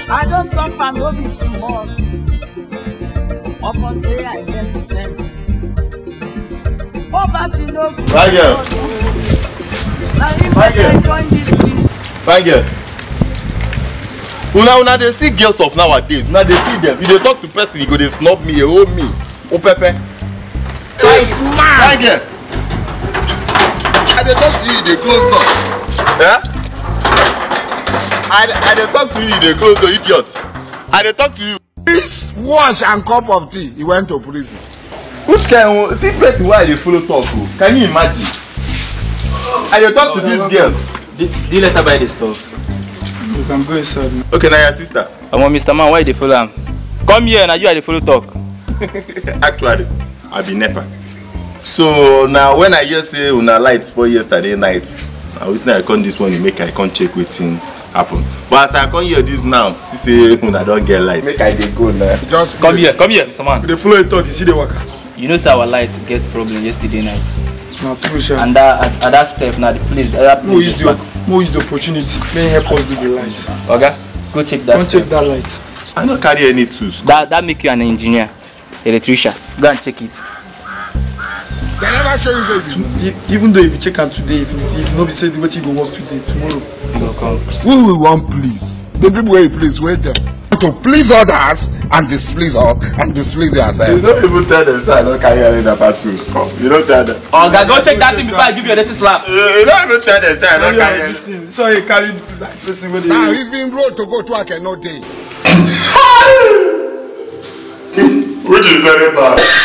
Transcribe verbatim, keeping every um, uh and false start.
I don't suffer no be small. Upon say I get sense. Poverty no good. My girl. My girl. Join this list. My girl. Una una dey see girls of nowadays. Una dey see them. If you dey talk to person, you go dey snub me, you owe me. O Pepe. My girl. I dey talk to you, you dey close door. Yeah? I I dey talk to you, you dey close door, idiot. I dey talk to you. Wash and cup of tea, he went to prison. Which kind of see person why I dey follow talk o? Can you imagine? I dey talk to this girl. Did you let her buy the stuff? You can go inside now. Okay, now your sister. I want Mister Man, why you dey follow am? Come here, now you are the follow talk. Actually, I be nepa. So now when I hear say una light spoil yesterday night, na wetin I come this morning make I come check wetin happen. But as I come hear this now, see say una don get light. Make I dey go now. Just Come here, come here, Mister Man. the follow talk, you see the worker. You know say our light get problem yesterday night. Now, true, sir. And that at, at that step now the place that Who is the who is the opportunity? May help us do the light. Okay, go check that. Don't step. check that light. I no carry any tools. That that make you an engineer, electrician. Go and check it. They never show you say even though if you check out today, if if nobody say the way you go work today, tomorrow. Go come. We will want please. The people where you please wait them. To please others and displease all and displease You yourself. don't even tell them say I don't carry any number tools come. You don't tell them. Oh, God, go check that thing before I give you a dirty slap. You, you don't even tell them say I don't carry any. Listen, so you carry like person with Now the even road to go to work and no day. Which is very bad.